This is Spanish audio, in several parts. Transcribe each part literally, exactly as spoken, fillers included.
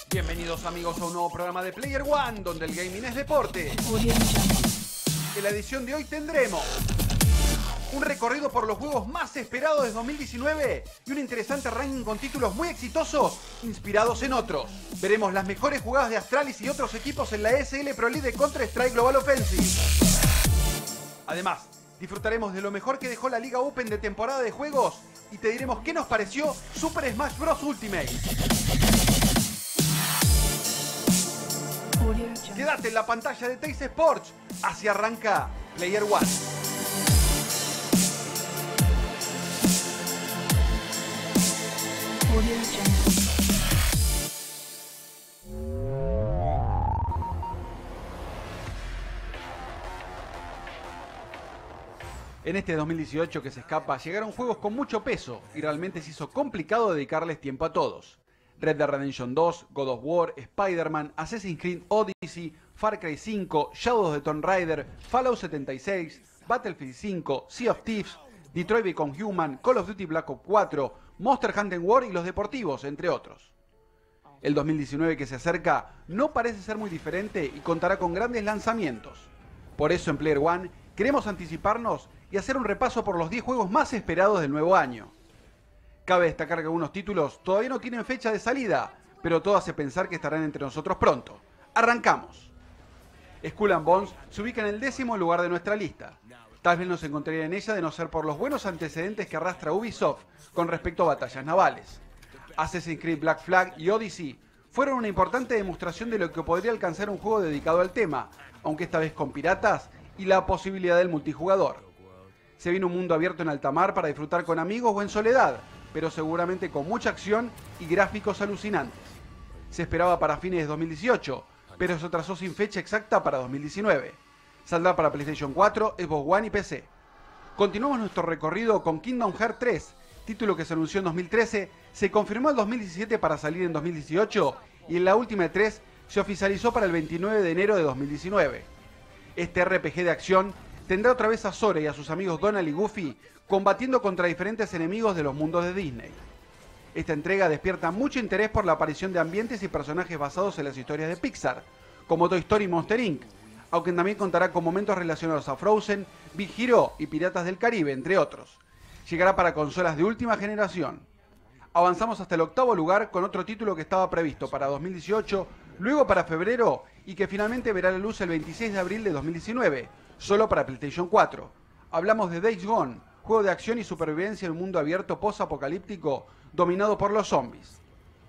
Bienvenidos amigos a un nuevo programa de Player One, donde el gaming es deporte. En la edición de hoy tendremos un recorrido por los juegos más esperados de dos mil diecinueve y un interesante ranking con títulos muy exitosos inspirados en otros. Veremos las mejores jugadas de Astralis y otros equipos en la E S L Pro League de Counter-Strike Global Offensive. Además, disfrutaremos de lo mejor que dejó la Liga Open de temporada de juegos y te diremos qué nos pareció Super Smash Bros. Ultimate. Quédate en la pantalla de Teis Sports. Así arranca Player One. En este dos mil dieciocho que se escapa, llegaron juegos con mucho peso y realmente se hizo complicado dedicarles tiempo a todos. Red Dead Redemption dos, God of War, Spider-Man, Assassin's Creed Odyssey, Far Cry cinco, Shadow of the Tomb Raider, Fallout setenta y seis, Battlefield cinco, Sea of Thieves, Detroit Become Human, Call of Duty Black Ops cuatro, Monster Hunter World y los deportivos, entre otros. El dos mil diecinueve que se acerca no parece ser muy diferente y contará con grandes lanzamientos. Por eso en Player One queremos anticiparnos y hacer un repaso por los diez juegos más esperados del nuevo año. Cabe destacar que algunos títulos todavía no tienen fecha de salida, pero todo hace pensar que estarán entre nosotros pronto. ¡Arrancamos! Skull and Bones se ubica en el décimo lugar de nuestra lista. Tal vez no se encontraría en ella de no ser por los buenos antecedentes que arrastra Ubisoft con respecto a batallas navales. Assassin's Creed Black Flag y Odyssey fueron una importante demostración de lo que podría alcanzar un juego dedicado al tema, aunque esta vez con piratas y la posibilidad del multijugador. Se viene un mundo abierto en alta mar para disfrutar con amigos o en soledad, pero seguramente con mucha acción y gráficos alucinantes. Se esperaba para fines de dos mil dieciocho, pero se atrasó sin fecha exacta para dos mil diecinueve. Saldrá para PlayStation cuatro, Xbox One y P C. Continuamos nuestro recorrido con Kingdom Hearts tres, título que se anunció en dos mil trece, se confirmó en dos mil diecisiete para salir en dos mil dieciocho y en la última E tres se oficializó para el veintinueve de enero de dos mil diecinueve. Este R P G de acción tendrá otra vez a Sora y a sus amigos Donald y Goofy combatiendo contra diferentes enemigos de los mundos de Disney. Esta entrega despierta mucho interés por la aparición de ambientes y personajes basados en las historias de Pixar, como Toy Story y Monster incorporated, aunque también contará con momentos relacionados a Frozen, Big Hero y Piratas del Caribe, entre otros. Llegará para consolas de última generación. Avanzamos hasta el octavo lugar con otro título que estaba previsto para dos mil dieciocho, luego para febrero y que finalmente verá la luz el veintiséis de abril de dos mil diecinueve, solo para PlayStation cuatro. Hablamos de Days Gone, juego de acción y supervivencia en un mundo abierto post-apocalíptico dominado por los zombies.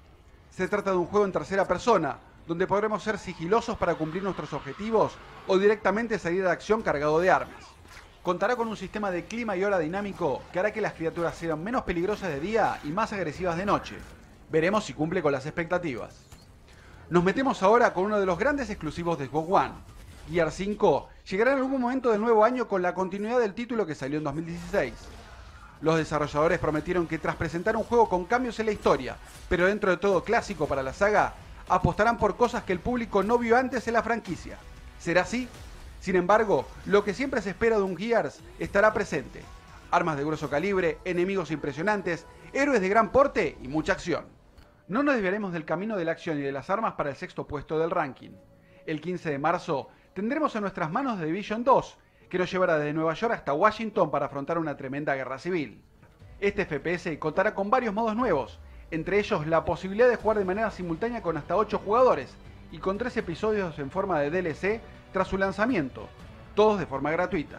Se trata de un juego en tercera persona, donde podremos ser sigilosos para cumplir nuestros objetivos o directamente salir de acción cargado de armas. Contará con un sistema de clima y hora dinámico que hará que las criaturas sean menos peligrosas de día y más agresivas de noche. Veremos si cumple con las expectativas. Nos metemos ahora con uno de los grandes exclusivos de Xbox One. Gears cinco llegará en algún momento del nuevo año con la continuidad del título que salió en dos mil dieciséis. Los desarrolladores prometieron que tras presentar un juego con cambios en la historia, pero dentro de todo clásico para la saga, apostarán por cosas que el público no vio antes en la franquicia. ¿Será así? Sin embargo, lo que siempre se espera de un Gears estará presente. Armas de grueso calibre, enemigos impresionantes, héroes de gran porte y mucha acción. No nos desviaremos del camino de la acción y de las armas para el sexto puesto del ranking. El quince de marzo tendremos en nuestras manos The Division dos, que nos llevará desde Nueva York hasta Washington para afrontar una tremenda guerra civil. Este F P S contará con varios modos nuevos, entre ellos la posibilidad de jugar de manera simultánea con hasta ocho jugadores y con tres episodios en forma de D L C tras su lanzamiento, todos de forma gratuita.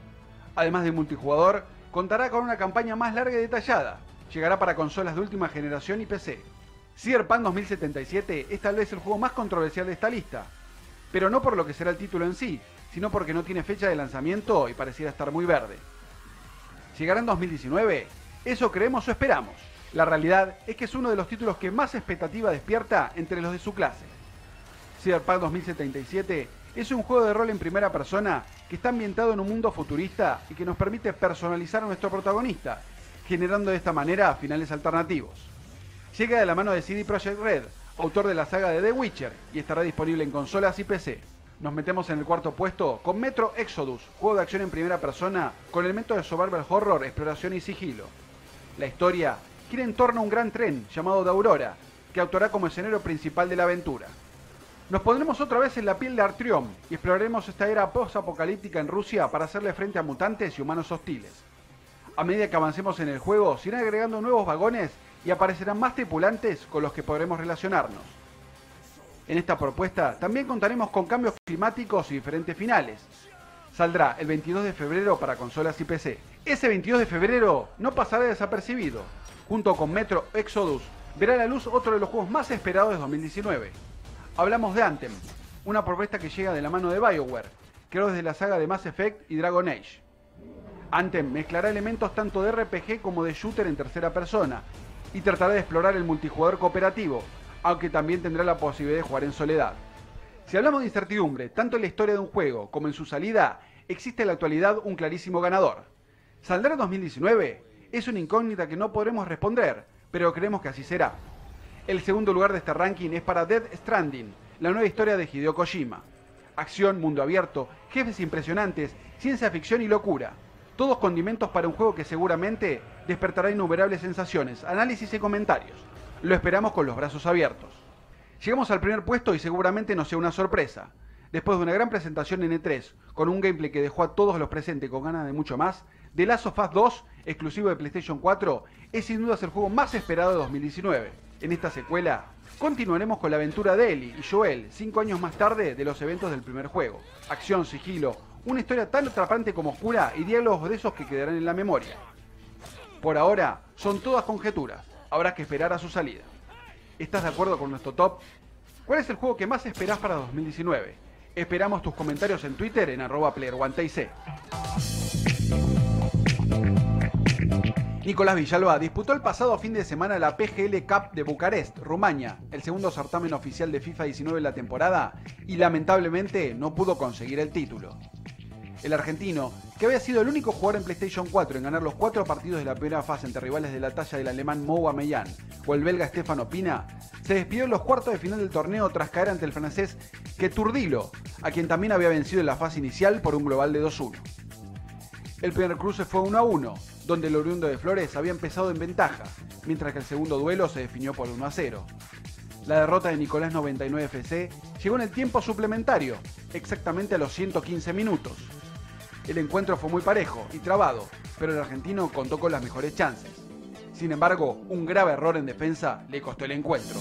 Además de multijugador, contará con una campaña más larga y detallada, llegará para consolas de última generación y P C. Cyberpunk dos mil setenta y siete es tal vez el juego más controversial de esta lista, pero no por lo que será el título en sí, sino porque no tiene fecha de lanzamiento y pareciera estar muy verde. ¿Llegará en dos mil diecinueve? Eso creemos o esperamos. La realidad es que es uno de los títulos que más expectativa despierta entre los de su clase. Cyberpunk dos mil setenta y siete es un juego de rol en primera persona que está ambientado en un mundo futurista y que nos permite personalizar a nuestro protagonista, generando de esta manera finales alternativos. Llega de la mano de C D Projekt Red, autor de la saga de The Witcher, y estará disponible en consolas y P C. Nos metemos en el cuarto puesto con Metro Exodus, juego de acción en primera persona con elementos de survival horror, exploración y sigilo. La historia gira en torno a un gran tren llamado The Aurora, que actuará como escenario principal de la aventura. Nos pondremos otra vez en la piel de Artyom y exploraremos esta era post-apocalíptica en Rusia para hacerle frente a mutantes y humanos hostiles. A medida que avancemos en el juego, se irán agregando nuevos vagones y aparecerán más tripulantes con los que podremos relacionarnos. En esta propuesta también contaremos con cambios climáticos y diferentes finales. Saldrá el veintidós de febrero para consolas y P C. Ese veintidós de febrero no pasará desapercibido. Junto con Metro Exodus, verá la luz otro de los juegos más esperados de dos mil diecinueve. Hablamos de Anthem, una propuesta que llega de la mano de BioWare, creadores de la saga de Mass Effect y Dragon Age. Anthem mezclará elementos tanto de R P G como de shooter en tercera persona, y tratará de explorar el multijugador cooperativo, aunque también tendrá la posibilidad de jugar en soledad. Si hablamos de incertidumbre, tanto en la historia de un juego como en su salida, existe en la actualidad un clarísimo ganador. ¿Saldrá en dos mil diecinueve? Es una incógnita que no podremos responder, pero creemos que así será. El segundo lugar de este ranking es para Death Stranding, la nueva historia de Hideo Kojima. Acción, mundo abierto, jefes impresionantes, ciencia ficción y locura. Todos condimentos para un juego que seguramente despertará innumerables sensaciones, análisis y comentarios. Lo esperamos con los brazos abiertos. Llegamos al primer puesto y seguramente nos sea una sorpresa. Después de una gran presentación en E tres, con un gameplay que dejó a todos los presentes con ganas de mucho más, The Last of Us dos, exclusivo de PlayStation cuatro, es sin dudas el juego más esperado de dos mil diecinueve. En esta secuela, continuaremos con la aventura de Ellie y Joel, cinco años más tarde de los eventos del primer juego. Acción, sigilo, una historia tan atrapante como oscura y diálogos de esos que quedarán en la memoria. Por ahora, son todas conjeturas, habrá que esperar a su salida. ¿Estás de acuerdo con nuestro top? ¿Cuál es el juego que más esperás para dos mil diecinueve? Esperamos tus comentarios en Twitter en arroba player one T C. Nicolás Villalba disputó el pasado fin de semana la P G L Cup de Bucarest, Rumania, el segundo certamen oficial de FIFA diecinueve de la temporada, y lamentablemente no pudo conseguir el título. El argentino, que había sido el único jugador en PlayStation cuatro en ganar los cuatro partidos de la primera fase entre rivales de la talla del alemán Mo Ameyan o el belga Stefano Pina, se despidió en los cuartos de final del torneo tras caer ante el francés Keturdilo, a quien también había vencido en la fase inicial por un global de dos uno. El primer cruce fue uno a uno, donde el oriundo de Flores había empezado en ventaja, mientras que el segundo duelo se definió por uno a cero. La derrota de Nicolás noventa y nueve F C llegó en el tiempo suplementario, exactamente a los ciento quince minutos. El encuentro fue muy parejo y trabado, pero el argentino contó con las mejores chances. Sin embargo, un grave error en defensa le costó el encuentro.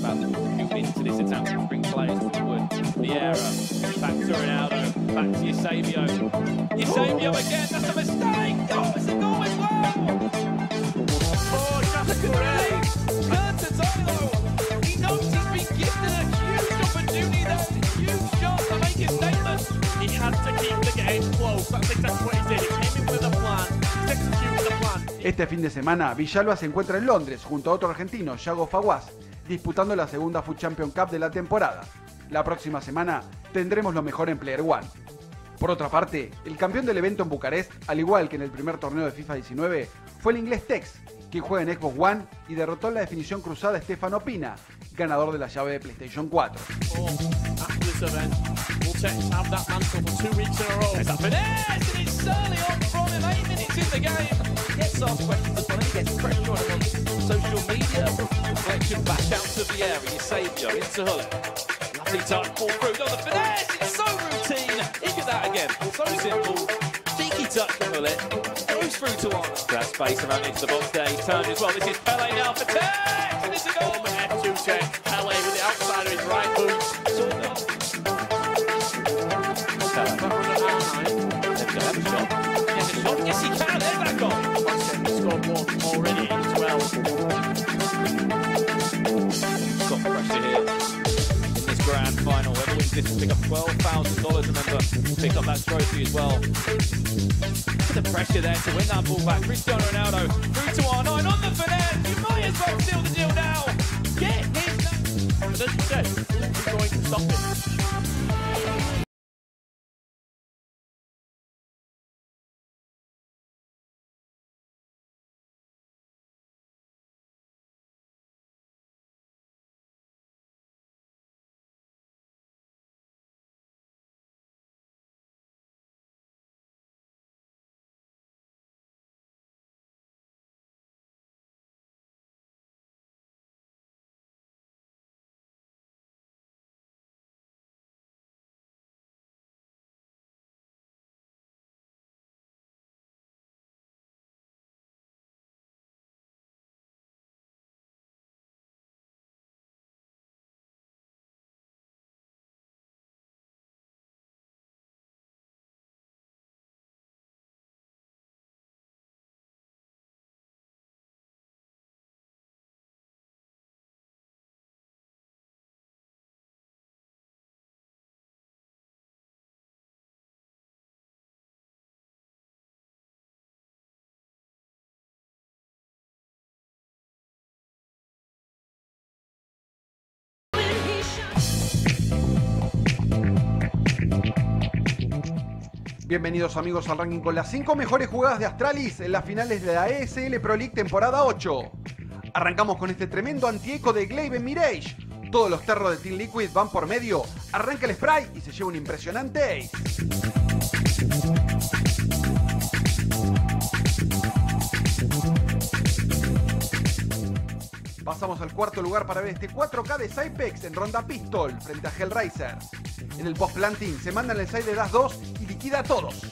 Este fin de semana, Villalba se encuentra en Londres junto a otro argentino, Yago Fawaz, disputando la segunda Food Champion Cup de la temporada. La próxima semana tendremos lo mejor en Player One. Por otra parte, el campeón del evento en Bucarest, al igual que en el primer torneo de FIFA diecinueve, fue el inglés Tex, quien juega en Xbox One y derrotó en la definición cruzada a Stefano Pina, ganador de la llave de PlayStation cuatro. Cheeky touch from Bullet. Goes through to one. That space around into the box there. He turns as well. This is Pele now for Tex. And it's a goal. F two check. Pele with the outside of his right boot. Pele. Let's go. Have a shot. Yes, a shot. Yes, he can. There's that goal. He's scored one already as well. Got pressure here. Grand final. Whoever wins this will pick up twelve thousand dollars. Remember, pick up that trophy as well. Look at the pressure there to win that ball back. Cristiano Ronaldo through to R nine on the finesse. You might as well seal the deal now. Get his. As you said, who's going to stop it? Bienvenidos amigos al ranking con las cinco mejores jugadas de Astralis en las finales de la E S L Pro League temporada ocho. Arrancamos con este tremendo anti-eco de Glaive Mirage. Todos los terros de Team Liquid van por medio, arranca el spray y se lleva un impresionante ace. Pasamos al cuarto lugar para ver este cuatro K de Cypex en ronda Pistol frente a Hellraiser. En el post-planting se mandan el side de Dash dos y liquida a todos.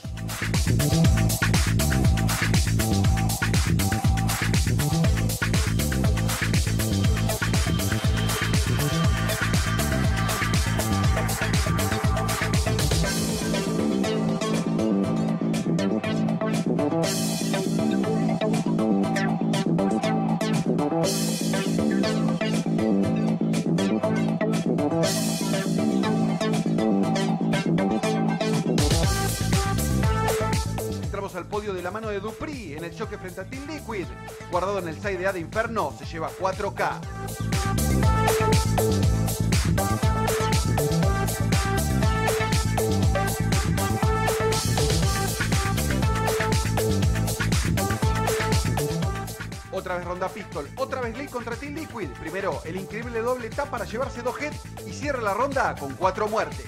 Al podio de la mano de Dupri en el choque frente a Team Liquid. Guardado en el side A de Inferno, se lleva cuatro K. Otra vez ronda Pistol, otra vez Glaive contra Team Liquid. Primero el increíble doble tap para llevarse dos heads y cierra la ronda con cuatro muertes.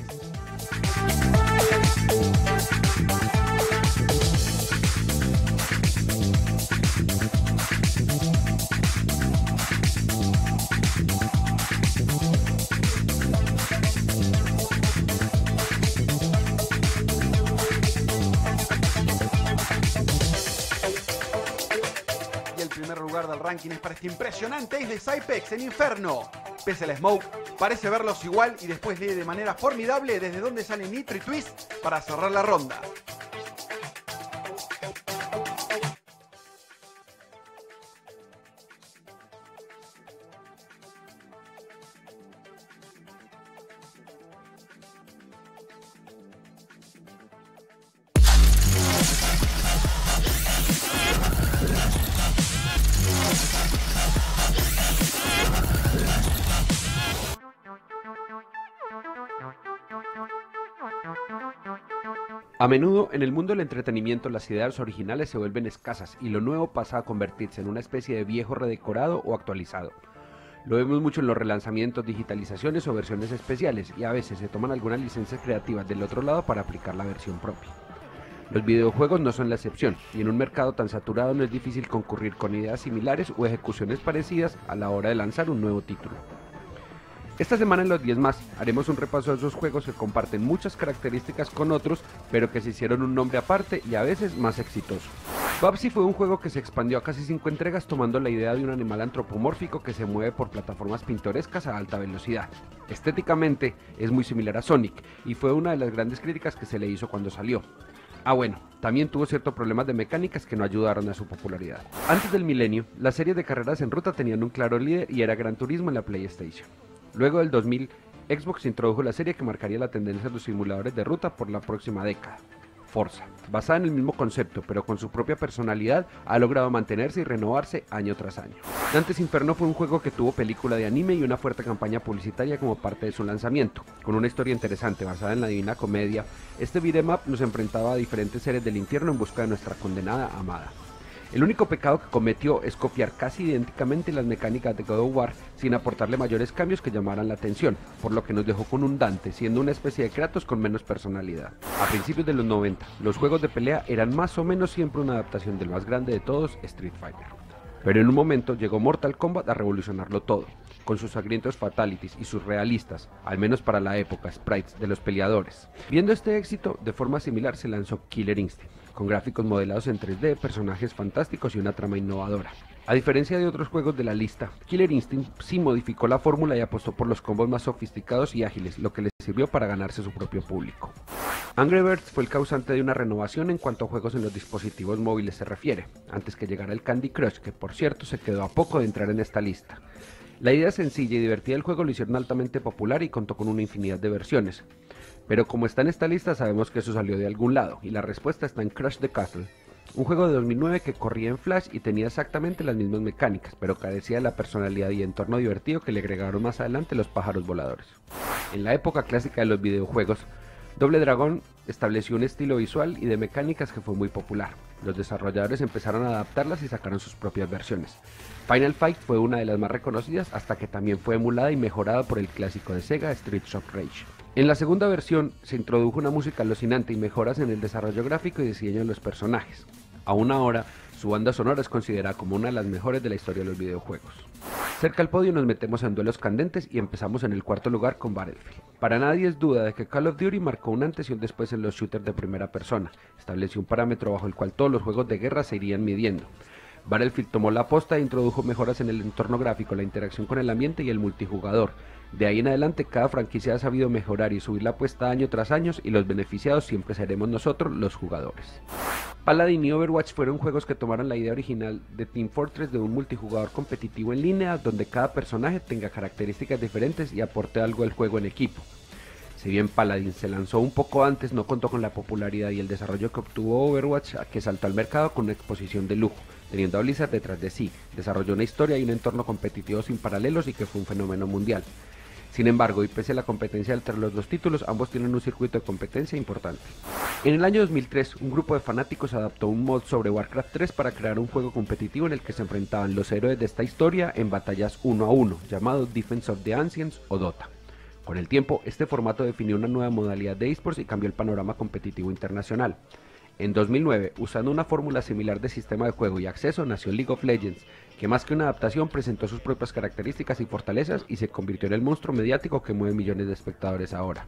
Lugar del ranking es para este impresionante ace de Cypex en Inferno. Pese al smoke, parece verlos igual y después lee de manera formidable desde donde sale Nitro y Twist para cerrar la ronda. A menudo, en el mundo del entretenimiento, las ideas originales se vuelven escasas y lo nuevo pasa a convertirse en una especie de viejo redecorado o actualizado. Lo vemos mucho en los relanzamientos, digitalizaciones o versiones especiales, y a veces se toman algunas licencias creativas del otro lado para aplicar la versión propia. Los videojuegos no son la excepción, y en un mercado tan saturado no es difícil concurrir con ideas similares o ejecuciones parecidas a la hora de lanzar un nuevo título. Esta semana en los diez más haremos un repaso de esos juegos que comparten muchas características con otros, pero que se hicieron un nombre aparte y a veces más exitoso. Babsy fue un juego que se expandió a casi cinco entregas tomando la idea de un animal antropomórfico que se mueve por plataformas pintorescas a alta velocidad. Estéticamente es muy similar a Sonic y fue una de las grandes críticas que se le hizo cuando salió. Ah bueno, también tuvo ciertos problemas de mecánicas que no ayudaron a su popularidad. Antes del milenio, las series de carreras en ruta tenían un claro líder y era Gran Turismo en la PlayStation. Luego del dos mil, Xbox introdujo la serie que marcaría la tendencia de los simuladores de ruta por la próxima década. Forza, basada en el mismo concepto, pero con su propia personalidad, ha logrado mantenerse y renovarse año tras año. Dante's Inferno fue un juego que tuvo película de anime y una fuerte campaña publicitaria como parte de su lanzamiento. Con una historia interesante basada en la Divina Comedia, este beat'em up nos enfrentaba a diferentes seres del infierno en busca de nuestra condenada amada. El único pecado que cometió es copiar casi idénticamente las mecánicas de God of War sin aportarle mayores cambios que llamaran la atención, por lo que nos dejó con un Dante siendo una especie de Kratos con menos personalidad. A principios de los noventa, los juegos de pelea eran más o menos siempre una adaptación del más grande de todos, Street Fighter. Pero en un momento llegó Mortal Kombat a revolucionarlo todo, con sus sangrientos fatalities y sus realistas, al menos para la época, sprites de los peleadores. Viendo este éxito, de forma similar se lanzó Killer Instinct, con gráficos modelados en tres D, personajes fantásticos y una trama innovadora. A diferencia de otros juegos de la lista, Killer Instinct sí modificó la fórmula y apostó por los combos más sofisticados y ágiles, lo que le sirvió para ganarse su propio público. Angry Birds fue el causante de una renovación en cuanto a juegos en los dispositivos móviles se refiere, antes que llegara el Candy Crush, que por cierto se quedó a poco de entrar en esta lista. La idea sencilla y divertida del juego lo hicieron altamente popular y contó con una infinidad de versiones. Pero como está en esta lista sabemos que eso salió de algún lado, y la respuesta está en Crush the Castle, un juego de dos mil nueve que corría en Flash y tenía exactamente las mismas mecánicas, pero carecía de la personalidad y entorno divertido que le agregaron más adelante los pájaros voladores. En la época clásica de los videojuegos, Double Dragon estableció un estilo visual y de mecánicas que fue muy popular. Los desarrolladores empezaron a adaptarlas y sacaron sus propias versiones. Final Fight fue una de las más reconocidas hasta que también fue emulada y mejorada por el clásico de Sega, Street Shock Rage. En la segunda versión se introdujo una música alucinante y mejoras en el desarrollo gráfico y diseño de los personajes. Aún ahora, su banda sonora es considerada como una de las mejores de la historia de los videojuegos. Cerca al podio nos metemos en duelos candentes y empezamos en el cuarto lugar con Battlefield. Para nadie es duda de que Call of Duty marcó un antes y un después en los shooters de primera persona. Estableció un parámetro bajo el cual todos los juegos de guerra se irían midiendo. Battlefield tomó la posta e introdujo mejoras en el entorno gráfico, la interacción con el ambiente y el multijugador. De ahí en adelante cada franquicia ha sabido mejorar y subir la apuesta año tras año y los beneficiados siempre seremos nosotros, los jugadores. Paladin y Overwatch fueron juegos que tomaron la idea original de Team Fortress de un multijugador competitivo en línea donde cada personaje tenga características diferentes y aporte algo al juego en equipo. Si bien Paladin se lanzó un poco antes, no contó con la popularidad y el desarrollo que obtuvo Overwatch, que saltó al mercado con una exposición de lujo, teniendo a Blizzard detrás de sí, desarrolló una historia y un entorno competitivo sin paralelos y que fue un fenómeno mundial. Sin embargo, y pese a la competencia entre los dos títulos, ambos tienen un circuito de competencia importante. En el año dos mil tres, un grupo de fanáticos adaptó un mod sobre Warcraft tres para crear un juego competitivo en el que se enfrentaban los héroes de esta historia en batallas uno a uno, llamado Defense of the Ancients o Dota. Con el tiempo, este formato definió una nueva modalidad de esports y cambió el panorama competitivo internacional. En dos mil nueve, usando una fórmula similar de sistema de juego y acceso, nació League of Legends, que más que una adaptación presentó sus propias características y fortalezas y se convirtió en el monstruo mediático que mueve millones de espectadores ahora.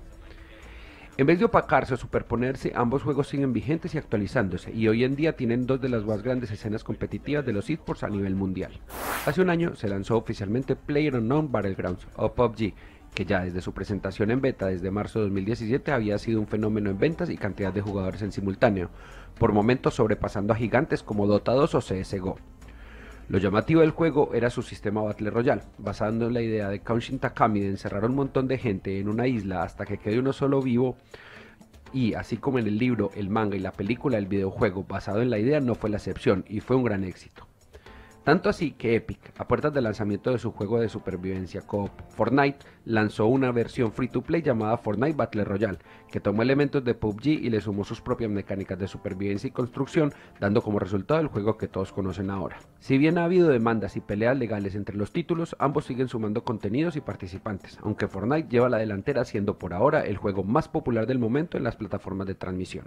En vez de opacarse o superponerse, ambos juegos siguen vigentes y actualizándose, y hoy en día tienen dos de las más grandes escenas competitivas de los esports a nivel mundial. Hace un año se lanzó oficialmente PlayerUnknown's Battlegrounds, o P U B G, que ya desde su presentación en beta desde marzo de dos mil diecisiete había sido un fenómeno en ventas y cantidad de jugadores en simultáneo, por momentos sobrepasando a gigantes como Dota dos o C S G O. Lo llamativo del juego era su sistema Battle Royale, basado en la idea de Kounshin Takami de encerrar un montón de gente en una isla hasta que quede uno solo vivo, y así como en el libro, el manga y la película, el videojuego basado en la idea no fue la excepción y fue un gran éxito. Tanto así que Epic, a puertas del lanzamiento de su juego de supervivencia co-op Fortnite, lanzó una versión free to play llamada Fortnite Battle Royale, que tomó elementos de P U B G y le sumó sus propias mecánicas de supervivencia y construcción, dando como resultado el juego que todos conocen ahora. Si bien ha habido demandas y peleas legales entre los títulos, ambos siguen sumando contenidos y participantes, aunque Fortnite lleva la delantera siendo por ahora el juego más popular del momento en las plataformas de transmisión.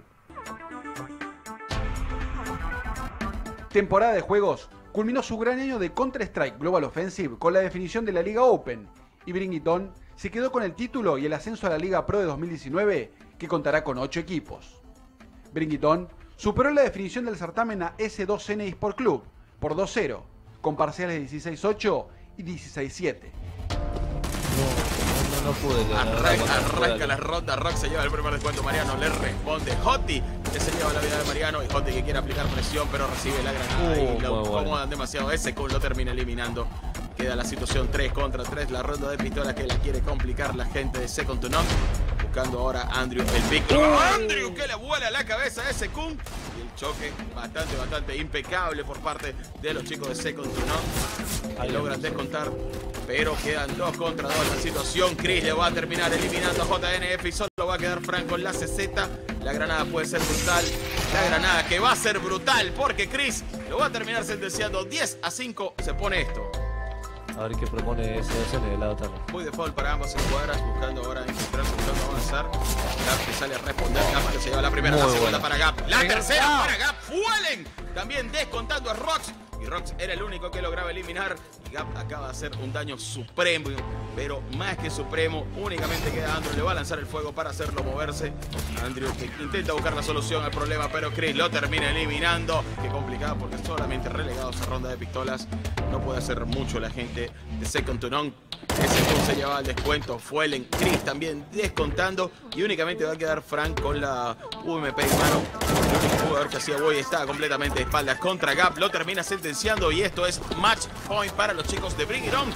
Temporada de juegos. Culminó su gran año de Counter-Strike Global Offensive con la definición de la Liga Open, y Bring It On se quedó con el título y el ascenso a la Liga Pro de dos mil diecinueve, que contará con ocho equipos. Bring It On superó la definición del certamen a S dos N eSport Club por dos cero, con parciales dieciséis ocho y dieciséis siete. No, no, no pude. Arranca, arranca la ronda, Rock se lleva el primer descuento, Mariano le responde Hoti, que se lleva la vida de Mariano, y Hoti que quiere aplicar presión pero recibe la granada Uh, y lo bueno. acomodan demasiado, ese Q lo termina eliminando. Queda la situación tres contra tres, la ronda de pistola que la quiere complicar la gente de Second to None. Buscando ahora a Andrew, el Big uh. Andrew que le vuela la cabeza a ese Kun. Y el choque bastante, bastante impecable por parte de los chicos de Second to None, que logran descontar. Pero quedan dos contra dos la situación. Chris le va a terminar eliminando a J N F y solo va a quedar Frank con la C Z. La granada puede ser brutal. La granada que va a ser brutal porque Chris lo va a terminar sentenciando diez a cinco. Se pone esto. A ver qué propone S dos N del lado también. Muy de foul para ambas escuadras, buscando ahora infiltrar, buscando avanzar. Gap que sale a responder, Gap que se lleva la primera, Muy la segunda bueno. para Gap, la Venga, tercera Gap. para Gap, Fuelen también descontando a Rox. Y Rox era el único que lograba eliminar. Y Gap acaba de hacer un daño supremo, pero más que supremo, únicamente queda Andrew. Le va a lanzar el fuego para hacerlo moverse. Andrew que intenta buscar la solución al problema, pero Chris lo termina eliminando. Qué complicado porque solamente relegados a ronda de pistolas. No puede hacer mucho la gente de Second to None. Ese Kun se lleva el descuento. Fuelen, Chris también descontando. Y únicamente va a quedar Frank con la U M P en mano. El único jugador que hacía Boy está completamente de espaldas contra Gap. Lo termina sentenciando y esto es match point para los chicos de Bring It On.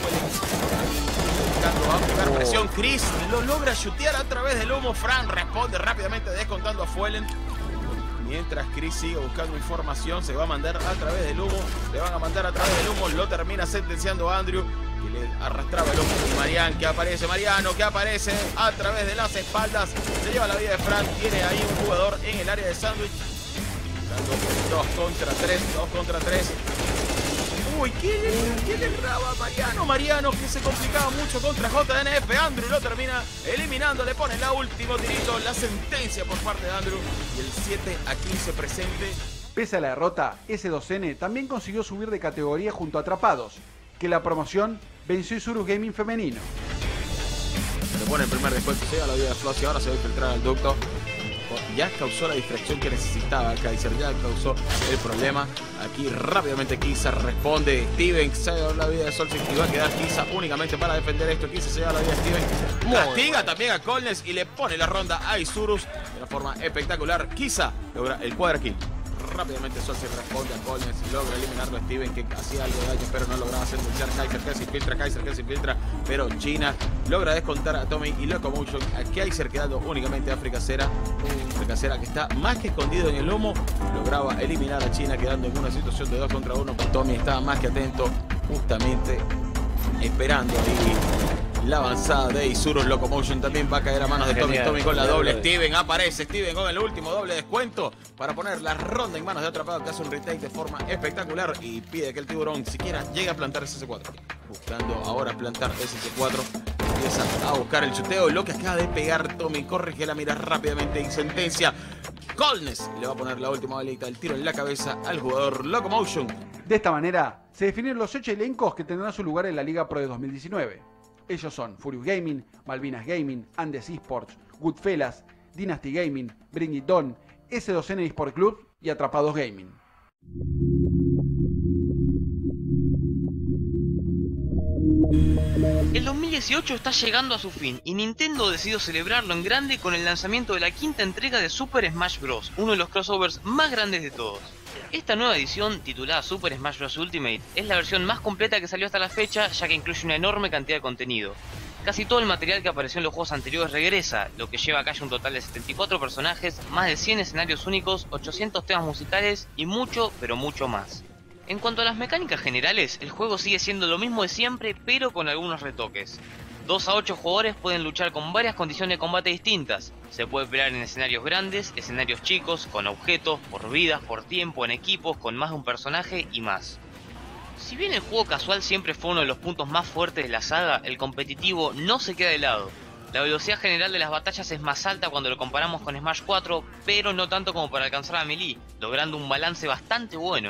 Buscando aplicar presión. Chris lo logra chutear a través del humo. Frank responde rápidamente descontando a Fuelen. Mientras Chris sigue buscando información, se va a mandar a través del humo. Le van a mandar a través del humo. Lo termina sentenciando a Andrew, que le arrastraba el humo. Y Marian, que aparece Mariano, que aparece a través de las espaldas. Se lleva la vida de Fran. Tiene ahí un jugador en el área de sándwich. dos contra tres, dos contra tres. Uy, ¿qué le, qué le erraba a Mariano? Mariano que se complicaba mucho contra J N F. Andrew lo termina eliminando. Le pone la último tirito. La sentencia por parte de Andrew. Y el siete a quince presente. Pese a la derrota, S dos N también consiguió subir de categoría junto a Atrapados, que la promoción venció Isurus Gaming femenino. Se pone el primer descuento, se lleva la vida de Flossy. Ahora se va a infiltrar al ducto. Ya causó la distracción que necesitaba Kaiser, ya causó el problema. Aquí rápidamente Kisa responde. Steven se lleva la vida de Solsic y va a quedar Kisa únicamente para defender esto. Kisa se lleva la vida de Steven. Castiga también a Colnes y le pone la ronda a Isurus de una forma espectacular. Kisa logra el cuadra kill. Rápidamente Solsic responde a Collins y logra eliminarlo a Steven, que hacía algo de daño, pero no lograba sentenciar. Kaiser que se infiltra, Kaiser que se infiltra, pero China logra descontar a Tommy y Locomotion. A Kaiser quedando únicamente África Cera. África Cera que está más que escondido en el lomo. Lograba eliminar a China quedando en una situación de dos contra uno. Tommy estaba más que atento, justamente esperando ahí la avanzada de Isurus. Locomotion también va a caer a manos de Tommy. Tommy con la doble. Steven aparece. Steven con el último doble descuento para poner la ronda en manos de Atrapado, que hace un retake de forma espectacular y pide que el tiburón siquiera llegue a plantar ese C cuatro. Buscando ahora plantar ese C cuatro. Empieza a buscar el chuteo. Lo que acaba de pegar Tommy. Corrige la mira rápidamente y sentencia. Colnes le va a poner la última balita, el tiro en la cabeza al jugador Locomotion. De esta manera, se definen los ocho elencos que tendrán su lugar en la Liga Pro de dos mil diecinueve. Ellos son Furious Gaming, Malvinas Gaming, Andes Esports, Goodfellas, Dynasty Gaming, Bring It On, S dos N Esport Club y Atrapados Gaming. El dos mil dieciocho está llegando a su fin y Nintendo decidió celebrarlo en grande con el lanzamiento de la quinta entrega de Super Smash Bros., uno de los crossovers más grandes de todos. Esta nueva edición, titulada Super Smash Bros. Ultimate, es la versión más completa que salió hasta la fecha, ya que incluye una enorme cantidad de contenido. Casi todo el material que apareció en los juegos anteriores regresa, lo que lleva a cabo un total de setenta y cuatro personajes, más de cien escenarios únicos, ochocientos temas musicales y mucho, pero mucho más. En cuanto a las mecánicas generales, el juego sigue siendo lo mismo de siempre, pero con algunos retoques. dos a ocho jugadores pueden luchar con varias condiciones de combate distintas. Se puede pelear en escenarios grandes, escenarios chicos, con objetos, por vidas, por tiempo, en equipos, con más de un personaje y más. Si bien el juego casual siempre fue uno de los puntos más fuertes de la saga, el competitivo no se queda de lado. La velocidad general de las batallas es más alta cuando lo comparamos con Smash cuatro, pero no tanto como para alcanzar a Melee, logrando un balance bastante bueno.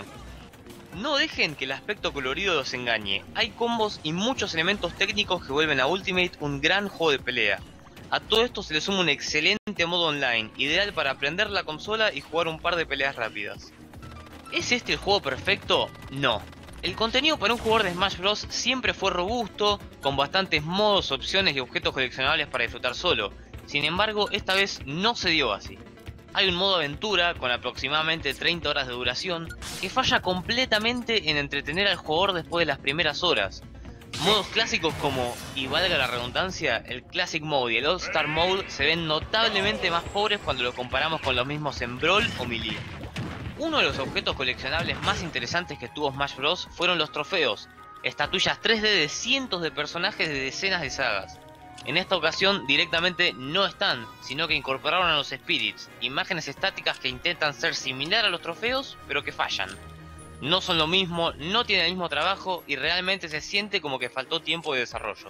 No dejen que el aspecto colorido los engañe, hay combos y muchos elementos técnicos que vuelven a Ultimate un gran juego de pelea. A todo esto se le suma un excelente modo online, ideal para aprender la consola y jugar un par de peleas rápidas. ¿Es este el juego perfecto? No. El contenido para un jugador de Smash Bros. Siempre fue robusto, con bastantes modos, opciones y objetos coleccionables para disfrutar solo. Sin embargo, esta vez no se dio así. Hay un modo aventura con aproximadamente treinta horas de duración que falla completamente en entretener al jugador después de las primeras horas. Modos clásicos como, y valga la redundancia, el Classic Mode y el All Star Mode se ven notablemente más pobres cuando lo comparamos con los mismos en Brawl o Melee. Uno de los objetos coleccionables más interesantes que tuvo Smash Bros. Fueron los trofeos, estatuillas tres D de cientos de personajes de decenas de sagas. En esta ocasión directamente no están, sino que incorporaron a los Spirits, imágenes estáticas que intentan ser similar a los trofeos, pero que fallan. No son lo mismo, no tienen el mismo trabajo y realmente se siente como que faltó tiempo de desarrollo.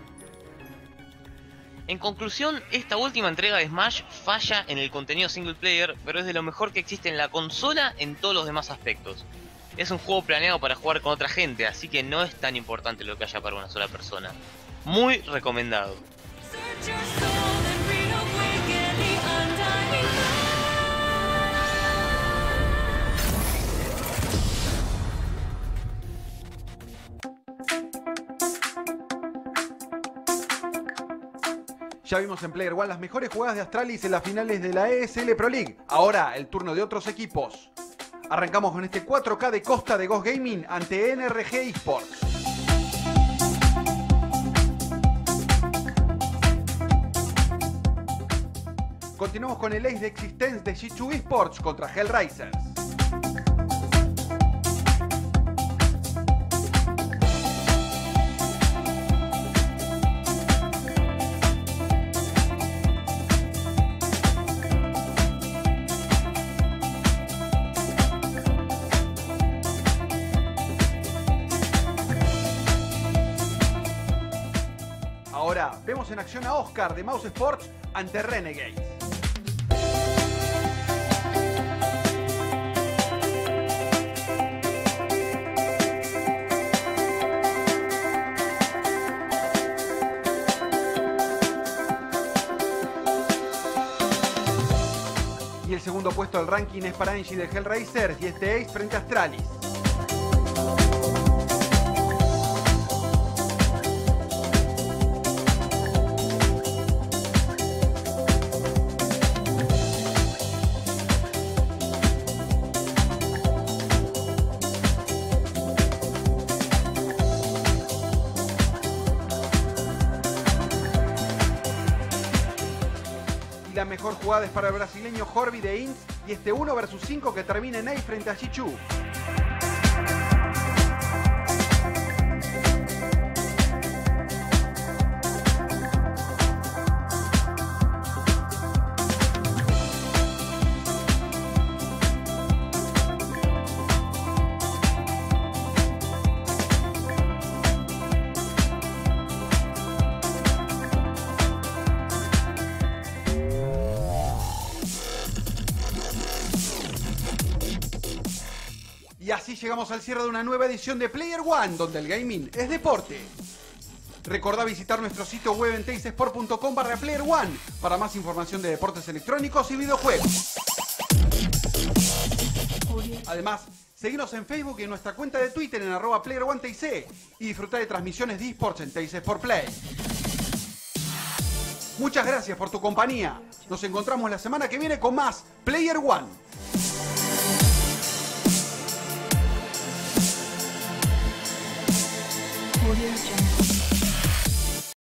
En conclusión, esta última entrega de Smash falla en el contenido single player, pero es de lo mejor que existe en la consola en todos los demás aspectos. Es un juego planeado para jugar con otra gente, así que no es tan importante lo que haya para una sola persona. Muy recomendado. Ya vimos en Player One las mejores jugadas de Astralis en las finales de la E S L Pro League. Ahora el turno de otros equipos. Arrancamos con este cuatro K de Costa de Ghost Gaming ante N R G Esports. Continuamos con el Ace de Existence de G dos Esports contra Hellraisers. Ahora vemos en acción a Oscar de Mouse Sports ante Renegades. Y el segundo puesto del ranking es para Angie de Hellraisers y este Ace frente a Astralis. La mejor jugada es para el brasileño Jorvi de Inns y este uno versus cinco que termina en Ace frente a Chichu. Y así llegamos al cierre de una nueva edición de Player One, donde el gaming es deporte. Recordá visitar nuestro sitio web en teisesport punto com barra Player One para más información de deportes electrónicos y videojuegos. Además, seguinos en Facebook y en nuestra cuenta de Twitter en arroba Player One T I C y disfrutá de transmisiones de eSports en Teis Sport Play. Muchas gracias por tu compañía. Nos encontramos la semana que viene con más Player One.